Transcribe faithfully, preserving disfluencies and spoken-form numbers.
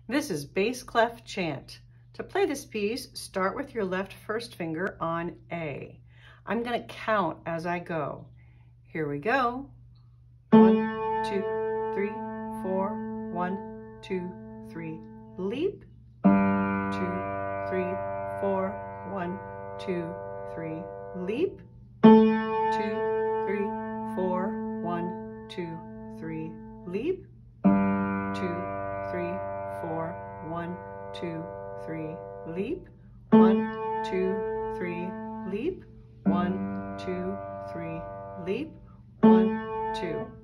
This is bass clef chant. To play this piece, start with your left first finger on A. I'm going to count as I go. Here we go. One, two, three, four. One, two, three. Leap. Two, three, four. One, two, three. Leap. Two, three, four. One, two, three. Leap. Two, three, four. One, two, three. Leap. One, two, three. Leap. One, two, three. Leap. One, two.